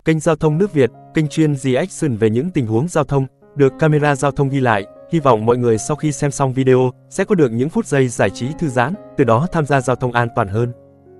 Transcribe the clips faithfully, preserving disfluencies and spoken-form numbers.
Kênh Giao thông nước Việt, kênh chuyên reaction về những tình huống giao thông, được camera giao thông ghi lại. Hy vọng mọi người sau khi xem xong video, sẽ có được những phút giây giải trí thư giãn, từ đó tham gia giao thông an toàn hơn.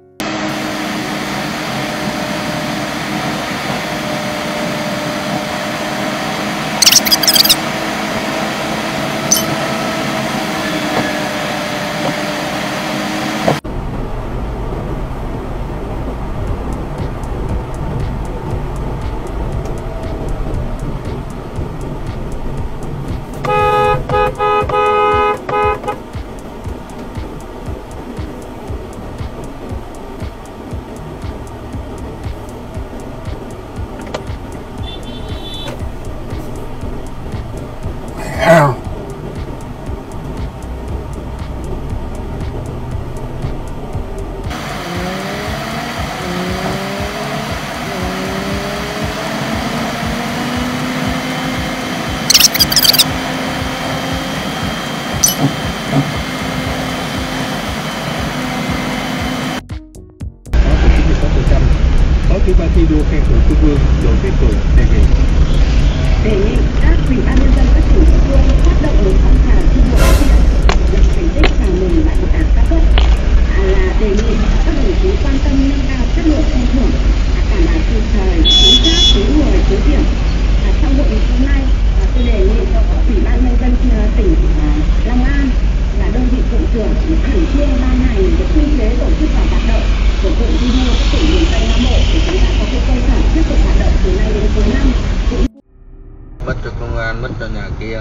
Phó Chủ ban thi đua khen thưởng Trung ương Đỗ Thế Cường đề nghị đề nghị các ủy ban nhân dân các tỉnh địa phương phát động một phong trào thi đua thực hiện lập thành tích chào mừng đại hội đảng các cấp, à, là đề nghị các đồng chí quan tâm nâng cao chất lượng khen thưởng, à, đảm bảo kịp thời chính xác đúng người đúng điểm. À, trong hội nghị hôm nay, à, tôi đề nghị cho các ủy ban nhân dân tỉnh à, Long An là đơn vị cụm trưởng khẩn trương ban hành cái quy chế tổ chức và hoạt động của cụm thi đua các tỉnh miền Tây Nam Bộ để chúng ta có cái cơ sở tiếp tục hoạt động từ nay đến cuối năm. Mất cho công an, mất cho nhà kia.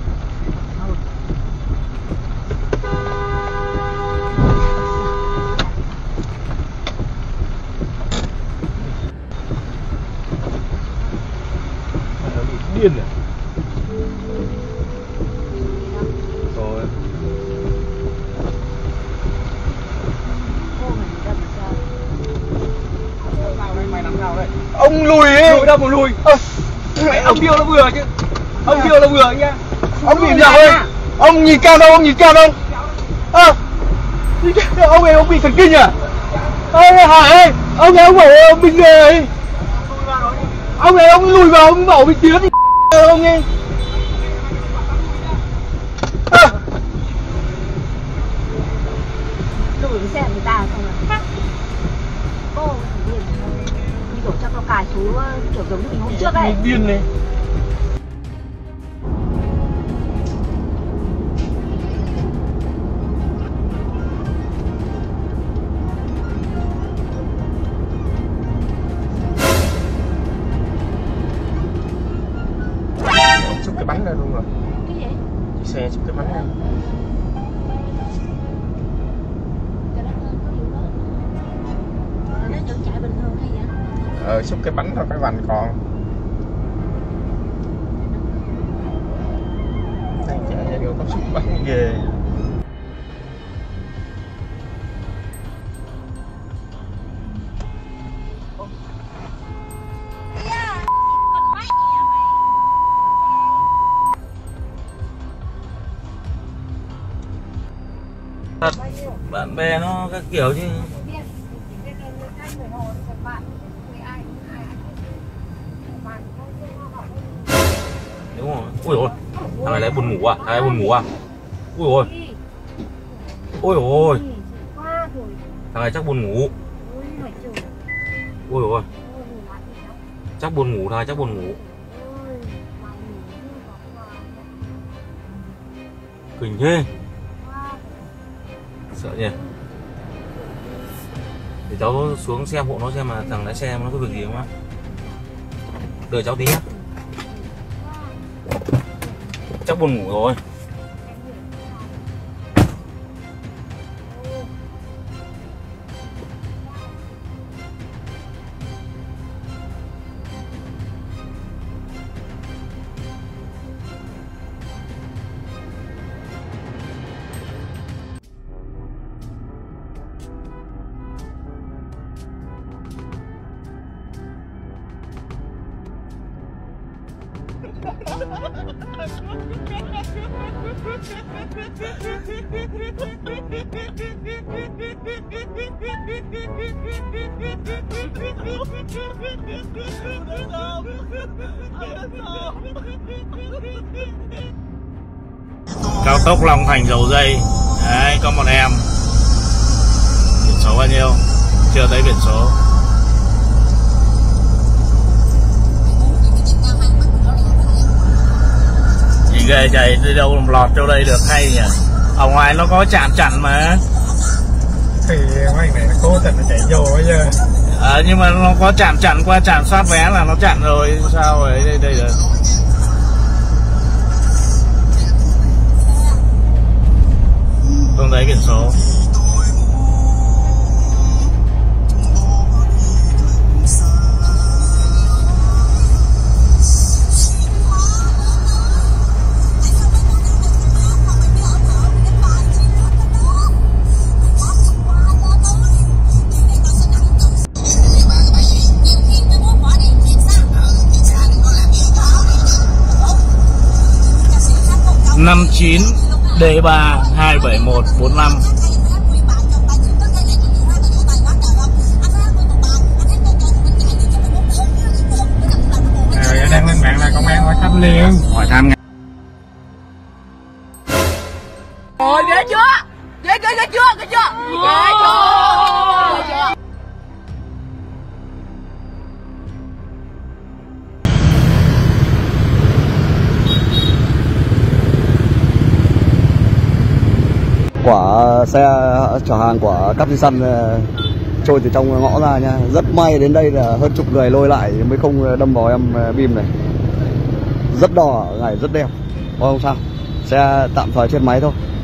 Nó bị điên à? Rồi. Ông lùi ấy. Lùi đâu mà lùi. À, mẹ ông điêu nó vừa chứ. Ông điêu nó vừa nhá. Ông nhìn nào ơi. Ông nhìn cam đâu, ông nhìn cam đâu. À, ông ấy ông bị thần kinh à? Ê Hải ơi, ông ấy ông bảo ông bình nghề ấy. Ông ấy ông lùi vào ông bảo bị tiến thì ông ấy. À. Lùi cái xe người ta xong rồi. Cô thì điên. Đi đổ cho cao cài xuống kiểu giống như mình hôm trước ấy. Điên này. Xúc cái bánh ra luôn rồi. Cái gì? Chiếc xe xúc cái bánh ra. Nó vẫn chạy bình thường hay vậy? Ờ, xúc cái bánh thôi, cái vành còn. Này chạy vậy rồi có xúc bánh ghê. Bạn bè nó các kiểu chứ. Đúng rồi. Ui ôi, thằng này lại buồn ngủ à? Thằng này buồn ngủ à? Ui ôi. Ôi ôi. Thằng này chắc buồn ngủ. Ui ôi. Chắc buồn ngủ, thằng này chắc buồn ngủ. Kinh thế. Sợ nhỉ. Để cháu xuống xem hộ nó xem mà thằng lái xe nó có việc gì không á. Đợi cháu tí nhé. Chắc buồn ngủ rồi. Cao tốc Long Thành Dầu Dây. Đấy, có một em. Biển số bao nhiêu? Chưa thấy biển số. Chị ghê chạy đi đâu lọt chỗ đây được hay nhỉ? Ở ngoài nó có trạm chặn mà. Thì mấy này nó cố tình nó chạy vô bây giờ. À, nhưng mà nó có chạm chặn, qua trạm soát vé là nó chặn rồi. Sao vậy? Đây đây rồi. Không thấy biển số. năm chín D ba hai bảy một bốn năm. Rồi đang lên mạng là công an hỏi thăm liền. Hỏi thăm. Ôi ghê chưa? Ghê ghê ghê chưa? Ghê chưa? Ghê chưa? Ghê chưa? Quả xe chở hàng của cắp di săn trôi từ trong ngõ ra nha. Rất may đến đây là hơn chục người lôi lại mới không đâm vào em bim này. Rất đỏ, ngày rất đẹp. Thôi không sao, xe tạm thời trên máy thôi.